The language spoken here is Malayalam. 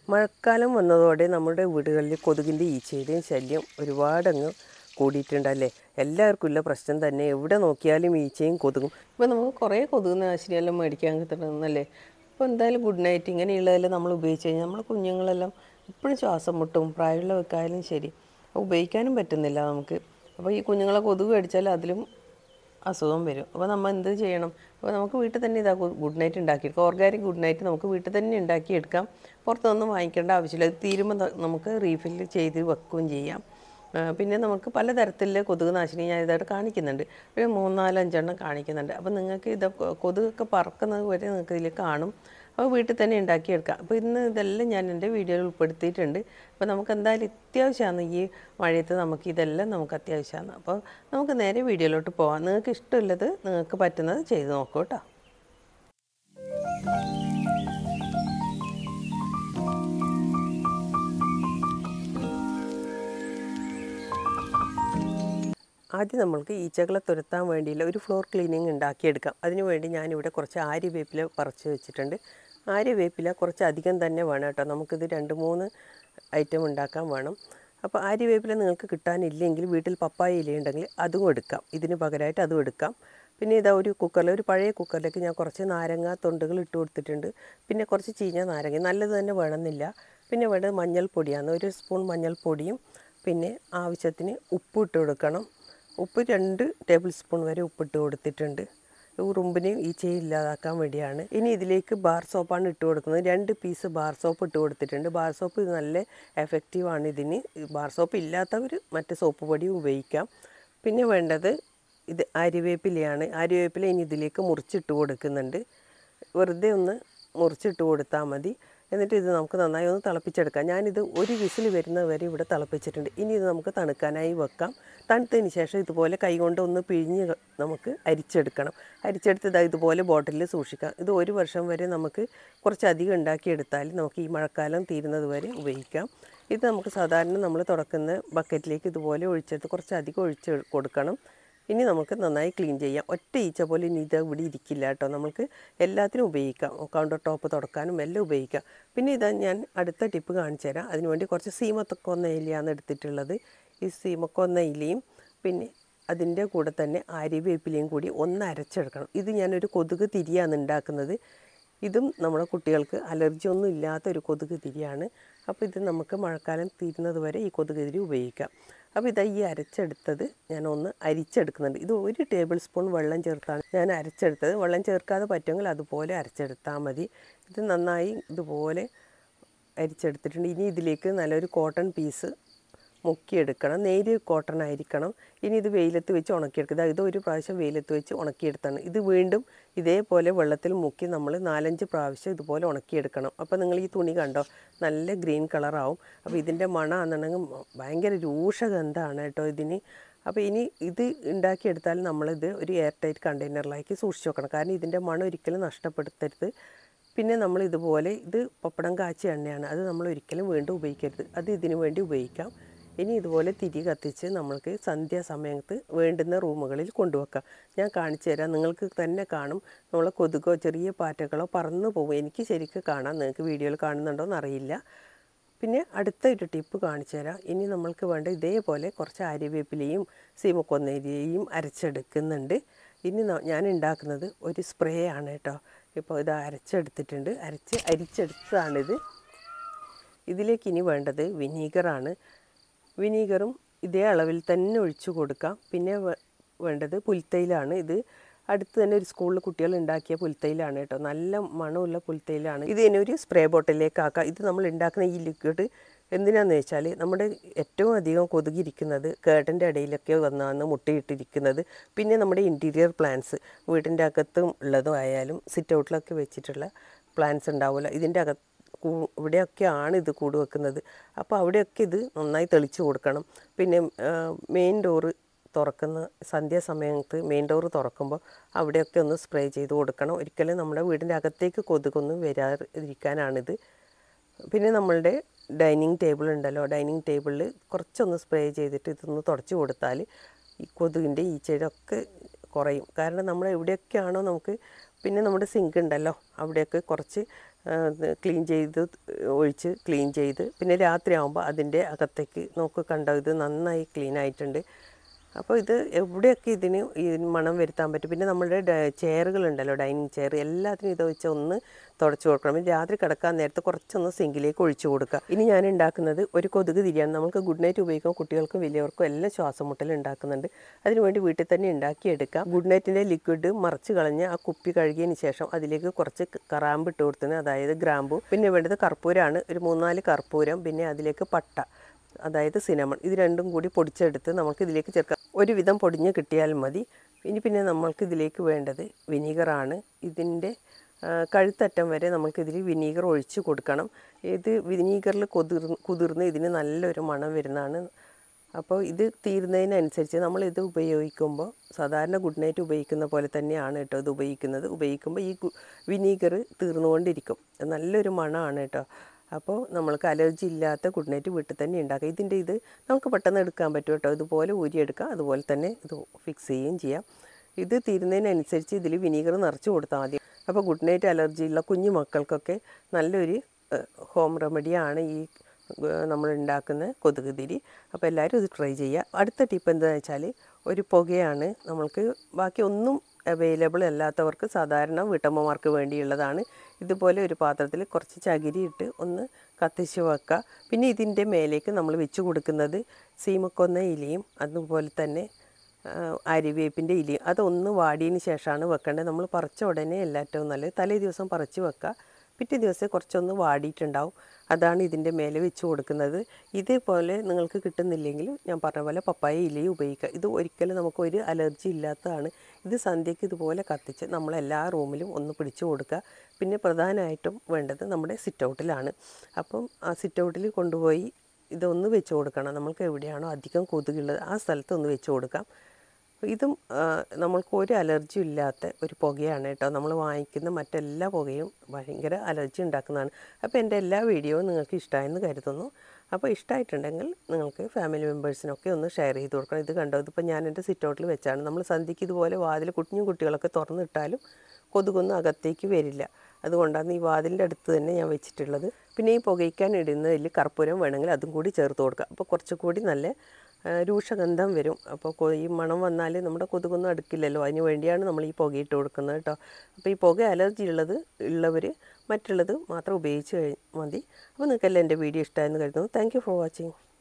മഴക്കാലം വന്നതോടെ നമ്മുടെ വീടുകളിൽ കൊതുകിൻ്റെ ഈച്ചയുടെയും ശല്യം ഒരുപാടങ്ങ് കൂടിയിട്ടുണ്ടല്ലേ. എല്ലാവർക്കും ഉള്ള പ്രശ്നം തന്നെ, എവിടെ നോക്കിയാലും ഈച്ചയും കൊതുകും. ഇപ്പോൾ നമുക്ക് കുറേ കൊതുക് നാശിനിയെല്ലാം മേടിക്കാൻ കിട്ടുന്നല്ലേ. അപ്പോൾ എന്തായാലും ഗുഡ് നൈറ്റ് ഇങ്ങനെയുള്ളതെല്ലാം നമ്മൾ ഉപയോഗിച്ച് കഴിഞ്ഞാൽ നമ്മൾ കുഞ്ഞുങ്ങളെല്ലാം എപ്പോഴും ശ്വാസം മുട്ടും, പ്രായമുള്ളവർക്കായാലും ശരി ഉപയോഗിക്കാനും പറ്റുന്നില്ല നമുക്ക്. അപ്പോൾ ഈ കുഞ്ഞുങ്ങളെ കൊതുക് കടിച്ചാൽ അതിലും അസുഖം വരും. അപ്പോൾ നമ്മൾ എന്ത് ചെയ്യണം? അപ്പോൾ നമുക്ക് വീട്ടിൽ തന്നെ ഇതാ ഗുഡ് നൈറ്റ് ഉണ്ടാക്കിയെടുക്കാം. ഓർഗാനിക് ഗുഡ് നൈറ്റ് നമുക്ക് വീട്ടിൽ തന്നെ ഉണ്ടാക്കിയെടുക്കാം. പുറത്തൊന്നും വാങ്ങിക്കേണ്ട ആവശ്യമില്ല. ഇത് തീരുമ്പോൾ നമുക്ക് റീഫില്ല് ചെയ്ത് വെക്കുകയും ചെയ്യാം. പിന്നെ നമുക്ക് പലതരത്തിലുള്ള കൊതുക് നാശിനി ഞാൻ ഇതായിട്ട് കാണിക്കുന്നുണ്ട്. ഒരു 3-4-5 കാണിക്കുന്നുണ്ട്. അപ്പോൾ നിങ്ങൾക്ക് ഇത് കൊതുകൊക്കെ പറക്കുന്നത് വരെ നിങ്ങൾക്ക് ഇതിൽ കാണും. അപ്പോൾ വീട്ടിൽ തന്നെ ഉണ്ടാക്കിയെടുക്കാം. അപ്പോൾ ഇന്ന് ഇതെല്ലാം ഞാൻ എൻ്റെ വീഡിയോയിൽ ഉൾപ്പെടുത്തിയിട്ടുണ്ട്. അപ്പോൾ നമുക്ക് എന്തായാലും അത്യാവശ്യമാണ്, ഈ മഴയത്ത് നമുക്ക് ഇതെല്ലാം നമുക്ക് അത്യാവശ്യമാണ്. അപ്പോൾ നമുക്ക് നേരെ വീഡിയോയിലോട്ട് പോകാം. നിങ്ങൾക്ക് ഇഷ്ടമുള്ളത് നിങ്ങൾക്ക് പറ്റുന്നത് ചെയ്ത് നോക്കൂ കേട്ടോ. ആദ്യം നമ്മൾക്ക് ഈച്ചകളെ തുരത്താൻ വേണ്ടിയുള്ള ഒരു ഫ്ലോർ ക്ലീനിങ് ഉണ്ടാക്കിയെടുക്കാം. അതിനുവേണ്ടി ഞാനിവിടെ കുറച്ച് ആര്യവേപ്പില പറിച്ച് വെച്ചിട്ടുണ്ട്. ആര്യവേപ്പില കുറച്ച് അധികം തന്നെ വേണം കേട്ടോ. നമുക്കിത് 2-3 ഐറ്റം ഉണ്ടാക്കാൻ വേണം. അപ്പോൾ ആര്യവേപ്പില നിങ്ങൾക്ക് കിട്ടാനില്ലെങ്കിൽ വീട്ടിൽ പപ്പായ ഇലയുണ്ടെങ്കിൽ അതും എടുക്കാം. ഇതിന് പകരമായിട്ട് അതും എടുക്കാം. പിന്നെ ഇതാ ഒരു കുക്കറിൽ, ഒരു പഴയ കുക്കറിലേക്ക് ഞാൻ കുറച്ച് നാരങ്ങ തൊണ്ടുകൾ ഇട്ട് കൊടുത്തിട്ടുണ്ട്. പിന്നെ കുറച്ച് ചീഞ്ഞ നാരങ്ങ, നല്ലത് തന്നെ വേണമെന്നില്ല. പിന്നെ വേണ്ടത് മഞ്ഞൾപ്പൊടിയാണ്. 1 സ്പൂൺ മഞ്ഞൾപ്പൊടിയും പിന്നെ ആവശ്യത്തിന് ഉപ്പ് ഇട്ട് കൊടുക്കണം. ഉപ്പ് 2 ടേബിൾ സ്പൂൺ വരെ ഉപ്പിട്ട് കൊടുത്തിട്ടുണ്ട്. ഉറുമ്പിനെയും ഈച്ചയും ഇല്ലാതാക്കാൻ വേണ്ടിയാണ്. ഇനി ഇതിലേക്ക് ബാർ സോപ്പാണ് ഇട്ട് കൊടുക്കുന്നത്. 2 പീസ് ബാർ സോപ്പ് ഇട്ട് കൊടുത്തിട്ടുണ്ട്. ബാർ സോപ്പ് ഇത് നല്ല എഫക്റ്റീവാണ് ഇതിന്. ബാർ സോപ്പ് ഇല്ലാത്തവർ മറ്റ് സോപ്പ് പൊടിയും ഉപയോഗിക്കാം. പിന്നെ വേണ്ടത് ഇത് ആര്യവേപ്പിലയാണ്. ആര്യവേപ്പില ഇനി ഇതിലേക്ക് മുറിച്ചിട്ട് കൊടുക്കുന്നുണ്ട്. വെറുതെ ഒന്ന് മുറിച്ചിട്ട് കൊടുത്താൽ മതി. എന്നിട്ട് ഇത് നമുക്ക് നന്നായി ഒന്ന് തിളപ്പിച്ചെടുക്കാം. ഞാനിത് 1 വിസിൽ വരുന്നത് വരെ ഇവിടെ തിളപ്പിച്ചിട്ടുണ്ട്. ഇനി ഇത് നമുക്ക് തണുക്കാനായി വെക്കാം. തണുത്തതിന് ശേഷം ഇതുപോലെ കൈകൊണ്ട് ഒന്ന് പിഴിഞ്ഞ് നമുക്ക് അരിച്ചെടുക്കണം. അരിച്ചെടുത്ത് ഇതുപോലെ ബോട്ടിലിൽ സൂക്ഷിക്കാം. ഇത് 1 വർഷം വരെ നമുക്ക് കുറച്ചധികം ഉണ്ടാക്കിയെടുത്താൽ നമുക്ക് ഈ മഴക്കാലം തീരുന്നത് വരെ ഉപയോഗിക്കാം. ഇത് നമുക്ക് സാധാരണ നമ്മൾ തുറക്കുന്ന ബക്കറ്റിലേക്ക് ഇതുപോലെ ഒഴിച്ചെടുത്ത് കുറച്ചധികം ഒഴിച്ച് കൊടുക്കണം. ഇനി നമുക്ക് നന്നായി ക്ലീൻ ചെയ്യാം. ഒറ്റ ഈച്ച പോലും ഇനി ഇത് ഇവിടെ ഇരിക്കില്ല കേട്ടോ. നമുക്ക് എല്ലാത്തിനും ഉപയോഗിക്കാം. കൗണ്ടർ ടോപ്പ് തുടക്കാനും എല്ലാം ഉപയോഗിക്കാം. പിന്നെ ഇതാ ഞാൻ അടുത്ത ടിപ്പ് കാണിച്ചു തരാം. അതിനുവേണ്ടി കുറച്ച് സീമക്കൊന്ന ഇലയാണ് എടുത്തിട്ടുള്ളത്. ഈ സീമക്കൊന്ന ഇലയും പിന്നെ അതിൻ്റെ കൂടെ തന്നെ ആര്യവേപ്പിലയും കൂടി ഒന്ന് അരച്ചെടുക്കണം. ഇത് ഞാനൊരു കൊതുക് തിരിയാണ് ഉണ്ടാക്കുന്നത്. ഇതും നമ്മുടെ കുട്ടികൾക്ക് അലർജി ഒന്നും ഇല്ലാത്തൊരു കൊതുക് തിരിയാണ്. അപ്പോൾ ഇത് നമുക്ക് മഴക്കാലം തീരുന്നത് വരെ ഈ കൊതുക് തിരി ഉപയോഗിക്കാം. അപ്പോൾ ഇതാ ഈ അരച്ചെടുത്തത് ഞാനൊന്ന് അരിച്ചെടുക്കുന്നുണ്ട്. ഇത് 1 ടേബിൾ സ്പൂൺ വെള്ളം ചേർത്താണ് ഞാൻ അരച്ചെടുത്തത്. വെള്ളം ചേർക്കാതെ പറ്റുമെങ്കിൽ അതുപോലെ അരച്ചെടുത്താൽ മതി. ഇത് നന്നായി ഇതുപോലെ അരിച്ചെടുത്തിട്ടുണ്ട്. ഇനി ഇതിലേക്ക് നല്ലൊരു കോട്ടൺ പീസ് മുക്കിയെടുക്കണം. നേരിയ കോട്ടൺ ആയിരിക്കണം. ഇനി ഇത് വെയിലത്ത് വെച്ച് ഉണക്കിയെടുക്കുക. ഇത് 1 പ്രാവശ്യം വെയിലത്ത് വെച്ച് ഉണക്കിയെടുത്താണ്. ഇത് വീണ്ടും ഇതേപോലെ വെള്ളത്തിൽ മുക്കി നമ്മൾ 4-5 പ്രാവശ്യം ഇതുപോലെ ഉണക്കിയെടുക്കണം. അപ്പോൾ നിങ്ങൾ ഈ തുണി കണ്ടോ, നല്ല ഗ്രീൻ കളറാവും. അപ്പോൾ ഇതിൻ്റെ മണമാണെന്നുണ്ടെങ്കിൽ ഭയങ്കര രൂക്ഷഗന്ധമാണ് കേട്ടോ ഇതിന്. അപ്പോൾ ഇനി ഇത് ഉണ്ടാക്കിയെടുത്താൽ നമ്മളിത് ഒരു എയർ ടൈറ്റ് കണ്ടെയ്നറിലേക്ക് സൂക്ഷിച്ച് വെക്കണം. കാരണം ഇതിൻ്റെ മണം ഒരിക്കലും നഷ്ടപ്പെടുത്തരുത്. പിന്നെ നമ്മൾ ഇതുപോലെ, ഇത് പപ്പടം കാച്ചിയ എണ്ണയാണ്, അത് നമ്മൾ ഒരിക്കലും വീണ്ടും ഉപയോഗിക്കരുത്. അത് ഇതിനു വേണ്ടി ഉപയോഗിക്കാം. ഇനി ഇതുപോലെ തിരി കത്തിച്ച് നമ്മൾക്ക് സന്ധ്യാസമയത്ത് വേണ്ടുന്ന റൂമുകളിൽ കൊണ്ടുവെക്കാം. ഞാൻ കാണിച്ചു തരാം. നിങ്ങൾക്ക് തന്നെ കാണും നമ്മളെ കൊതുകോ ചെറിയ പാറ്റകളോ പറന്നു പോകും. എനിക്ക് ശരിക്കും കാണാം, നിങ്ങൾക്ക് വീഡിയോയിൽ കാണുന്നുണ്ടോ എന്നറിയില്ല. പിന്നെ അടുത്ത ഒരു ടിപ്പ് കാണിച്ചു തരാം. ഇനി നമ്മൾക്ക് വേണ്ട ഇതേപോലെ കുറച്ച് ആര്യവേപ്പിലയും സീമക്കൊന്നരിയും അരച്ചെടുക്കുന്നുണ്ട്. ഇനി ഞാൻ ഉണ്ടാക്കുന്നത് ഒരു സ്പ്രേ ആണ് കേട്ടോ. ഇപ്പോൾ ഇത് അരച്ചെടുത്തിട്ടുണ്ട്. അരിച്ചെടുത്തതാണിത്. ഇതിലേക്ക് ഇനി വേണ്ടത് വിനീഗറാണ്. വിനീഗറും ഇതേ അളവിൽ തന്നെ ഒഴിച്ചു കൊടുക്കാം. പിന്നെ വേണ്ടത് പുൽത്തൈലാണ്. ഇത് അടുത്ത് തന്നെ ഒരു സ്കൂളിൽ കുട്ടികൾ ഉണ്ടാക്കിയ പുൽത്തൈലാണ് കേട്ടോ. നല്ല മണമുള്ള പുൽത്തൈലാണ്. ഇത് ഇനി ഒരു സ്പ്രേ ബോട്ടിലേക്ക് ആക്കാം. ഇത് നമ്മൾ ഉണ്ടാക്കുന്ന ഈ ലിക്വിഡ് എന്തിനാണെന്ന് വെച്ചാൽ നമ്മുടെ ഏറ്റവും അധികം കൊതുകിരിക്കുന്നത് കേട്ടൻ്റെ ഇടയിലൊക്കെ വന്നാണ് മുട്ടയിട്ടിരിക്കുന്നത്. പിന്നെ നമ്മുടെ ഇൻറ്റീരിയർ പ്ലാന്റ്സ് വീടിൻ്റെ അകത്തും ഉള്ളതും ആയാലും സിറ്റ് ഔട്ടിലൊക്കെ വെച്ചിട്ടുള്ള പ്ലാന്റ്സ് ഉണ്ടാവില്ല, ഇതിൻ്റെ ഇവിടെയൊക്കെയാണ് ഇത് കൂട് വെക്കുന്നത്. അപ്പോൾ അവിടെയൊക്കെ ഇത് നന്നായി തെളിച്ച് കൊടുക്കണം. പിന്നെ മെയിൻ ഡോറ് തുറക്കുന്ന സന്ധ്യാസമയത്ത് മെയിൻ ഡോറ് തുറക്കുമ്പോൾ അവിടെയൊക്കെ ഒന്ന് സ്പ്രേ ചെയ്ത് കൊടുക്കണം. ഒരിക്കലും നമ്മുടെ വീടിൻ്റെ അകത്തേക്ക് കൊതുകൊന്നും വരാതിരിക്കാനാണിത്. പിന്നെ നമ്മളുടെ ഡൈനിങ് ടേബിൾ ഉണ്ടല്ലോ, ഡൈനിങ് ടേബിളിൽ കുറച്ചൊന്ന് സ്പ്രേ ചെയ്തിട്ട് ഇതൊന്ന് തുടച്ച് കൊടുത്താൽ ഈ കൊതുകിൻ്റെ ഈച്ചയുടെ ഒക്കെ കുറയും. കാരണം നമ്മൾ എവിടെയൊക്കെയാണോ നമുക്ക്, പിന്നെ നമ്മുടെ സിങ്ക് ഉണ്ടല്ലോ അവിടെയൊക്കെ കുറച്ച് ക്ലീൻ ചെയ്ത് ഒഴിച്ച് ക്ലീൻ ചെയ്ത് പിന്നെ രാത്രിയാകുമ്പോൾ അതിൻ്റെ അകത്തേക്ക് നോക്ക് കണ്ടോ ഇത് നന്നായി ക്ലീൻ ആയിട്ടുണ്ട്. അപ്പോൾ ഇത് എവിടെയൊക്കെ ഇതിന് ഈ മണം വരുത്താൻ പറ്റും. പിന്നെ നമ്മുടെ ചെയറുകളുണ്ടല്ലോ, ഡൈനിങ് ചെയർ, എല്ലാത്തിനും ഇത് വെച്ച് ഒന്ന് തുടച്ച് കൊടുക്കണം. രാത്രി കിടക്കാൻ നേരത്ത് കുറച്ചൊന്ന് സിങ്കിലേക്ക് ഒഴിച്ചു കൊടുക്കുക. ഇനി ഞാൻ ഉണ്ടാക്കുന്നത് ഒരു കൊതുക് തിരിയാണ്. നമുക്ക് ഗുഡ് നൈറ്റ് ഉപയോഗിക്കാം, കുട്ടികൾക്കും വലിയവർക്കും എല്ലാം ശ്വാസം മുട്ടൽ ഉണ്ടാക്കുന്നുണ്ട്. അതിനുവേണ്ടി വീട്ടിൽ തന്നെ ഉണ്ടാക്കിയെടുക്കാം. ഗുഡ് നൈറ്റിൻ്റെ ലിക്വിഡ് മറിച്ച് കളഞ്ഞ് ആ കുപ്പി കഴുകിയതിന് ശേഷം അതിലേക്ക് കുറച്ച് കറാമ്പ് ഇട്ട് കൊടുത്തിന്, അതായത് ഗ്രാമ്പു. പിന്നെ വേണ്ടത് കർപ്പൂരമാണ്, ഒരു 3-4 കർപ്പൂരം. പിന്നെ അതിലേക്ക് പട്ട, അതായത് സിനമൺ. ഇത് രണ്ടും കൂടി പൊടിച്ചെടുത്ത് നമുക്ക് ഇതിലേക്ക് ചേർക്കാം. ഒരുവിധം പൊടിഞ്ഞ് കിട്ടിയാൽ മതി. പിന്നെ നമ്മൾക്ക് ഇതിലേക്ക് വേണ്ടത് വിനീഗറാണ്. ഇതിൻ്റെ കഴുത്തറ്റം വരെ നമുക്കിതിൽ വിനീഗർ ഒഴിച്ച് കൊടുക്കണം. ഇത് വിനീഗറിൽ കുതിർന്ന് ഇതിന് നല്ലൊരു മണം വരുന്നതാണ്. അപ്പോൾ ഇത് തീരുന്നതിനനുസരിച്ച് നമ്മളിത് ഉപയോഗിക്കുമ്പോൾ സാധാരണ ഗുഡ് നൈറ്റ് ഉപയോഗിക്കുന്ന പോലെ തന്നെയാണ് കേട്ടോ ഇത് ഉപയോഗിക്കുമ്പോൾ ഈ വിനീഗർ തീർന്നുകൊണ്ടിരിക്കും. നല്ലൊരു മണമാണ് കേട്ടോ. അപ്പോൾ നമ്മൾക്ക് അലർജി ഇല്ലാത്ത ഗുഡ് നൈറ്റ് വീട്ടിൽ തന്നെ ഉണ്ടാക്കാം. ഇത് നമുക്ക് പെട്ടെന്ന് എടുക്കാൻ പറ്റും കേട്ടോ. ഇതുപോലെ ഊരിയെടുക്കാം, അതുപോലെ തന്നെ ഇത് ഫിക്സ് ചെയ്യുകയും ചെയ്യാം. ഇത് തീരുന്നതിനനുസരിച്ച് ഇതിൽ വിനീഗർ നിറച്ച് കൊടുത്താൽ മതി. അപ്പോൾ ഗുഡ് നൈറ്റ് അലർജിയുള്ള കുഞ്ഞു മക്കൾക്കൊക്കെ നല്ലൊരു ഹോം റെമഡിയാണ് ഈ നമ്മൾ ഉണ്ടാക്കുന്ന കൊതുക് തിരി. അപ്പോൾ എല്ലാവരും ഇത് ട്രൈ ചെയ്യുക. അടുത്ത ടിപ്പ് എന്താണെന്ന് വെച്ചാൽ ഒരു പുകയാണ്. നമ്മൾക്ക് ബാക്കി ഒന്നും അവൈലബിൾ അല്ലാത്തവർക്ക് സാധാരണ വീട്ടമ്മമാർക്ക് വേണ്ടിയുള്ളതാണ്. ഇതുപോലെ ഒരു പാത്രത്തിൽ കുറച്ച് ചകിരി ഇട്ട് ഒന്ന് കത്തിച്ച് വെക്കുക. പിന്നെ ഇതിൻ്റെ മേലേക്ക് നമ്മൾ വെച്ച് കൊടുക്കുന്നത് സീമക്കൊന്ന ഇലയും അതുപോലെ തന്നെ അരിവേപ്പിൻ്റെ ഇലയും. അതൊന്ന് വാടിയതിന് ശേഷമാണ് വെക്കേണ്ടത്. നമ്മൾ പറിച്ച ഉടനെ എല്ലാറ്റവും നല്ലത് തലേ ദിവസം പറിച്ച് വെക്കുക. പിറ്റേ ദിവസം കുറച്ചൊന്ന് വാടിയിട്ടുണ്ടാവും, അതാണ് ഇതിൻ്റെ മേലെ വെച്ച് കൊടുക്കുന്നത്. ഇതേപോലെ നിങ്ങൾക്ക് കിട്ടുന്നില്ലെങ്കിൽ ഞാൻ പറഞ്ഞ പോലെ പപ്പായ ഇലയും ഉപയോഗിക്കുക. ഇത് ഒരിക്കലും നമുക്കൊരു അലർജി ഇല്ലാത്തതാണ്. ഇത് സന്ധ്യയ്ക്ക് ഇതുപോലെ കത്തിച്ച് നമ്മളെല്ലാ റൂമിലും ഒന്ന് പിടിച്ചു കൊടുക്കുക. പിന്നെ പ്രധാനമായിട്ടും വേണ്ടത് നമ്മുടെ സിറ്റ് ഔട്ടിലാണ്. അപ്പം ആ സിറ്റ് ഔട്ടിൽ കൊണ്ടുപോയി ഇതൊന്ന് വെച്ച് കൊടുക്കണം. നമ്മൾക്ക് എവിടെയാണോ അധികം കൊതുകുള്ളത് ആ സ്ഥലത്ത് ഒന്ന് വെച്ച് കൊടുക്കാം. ഇതും നമ്മൾക്ക് ഒരു അലർജി ഇല്ലാത്ത ഒരു പുകയാണ് കേട്ടോ. നമ്മൾ വാങ്ങിക്കുന്ന മറ്റെല്ലാ പുകയും ഭയങ്കര അലർജി ഉണ്ടാക്കുന്നതാണ്. അപ്പോൾ എൻ്റെ എല്ലാ വീഡിയോയും നിങ്ങൾക്ക് ഇഷ്ടമായെന്ന് കരുതുന്നു. അപ്പോൾ ഇഷ്ടമായിട്ടുണ്ടെങ്കിൽ നിങ്ങൾക്ക് ഫാമിലി മെമ്പേഴ്സിനൊക്കെ ഒന്ന് ഷെയർ ചെയ്ത് കൊടുക്കണം. ഇത് കണ്ടോ, ഇതിപ്പോൾ ഞാൻ എൻ്റെ സിറ്റ് ഔട്ടിൽ വെച്ചാണ്. നമ്മൾ സന്ധ്യയ്ക്ക് ഇതുപോലെ വാതിൽ കുട്ടികളൊക്കെ തുറന്നിട്ടാലും കൊതുകൊന്നും അകത്തേക്ക് വരില്ല. അതുകൊണ്ടാണ് ഈ വാതിലിൻ്റെ അടുത്ത് തന്നെ ഞാൻ വെച്ചിട്ടുള്ളത്. പിന്നെ ഈ പുകയ്ക്കാൻ ഇടുന്നതിൽ കർപ്പൂരം വേണമെങ്കിൽ അതും കൂടി ചേർത്ത് കൊടുക്കുക. അപ്പോൾ കുറച്ചുകൂടി നല്ല രൂക്ഷഗന്ധം വരും. അപ്പോൾ ഈ മണം വന്നാൽ നമ്മുടെ കൊതുകൊന്നും അടുക്കില്ലല്ലോ, അതിന് വേണ്ടിയാണ് നമ്മൾ ഈ പുകയിട്ട് കൊടുക്കുന്നത് കേട്ടോ. അപ്പോൾ ഈ പുക അലർജി ഉള്ളവർ മറ്റുള്ളത് മാത്രം ഉപയോഗിച്ച് മതി. അപ്പോൾ നിങ്ങൾക്കെല്ലാം എൻ്റെ വീഡിയോ ഇഷ്ടമായെന്ന് കരുതുന്നു. Thank you for watching.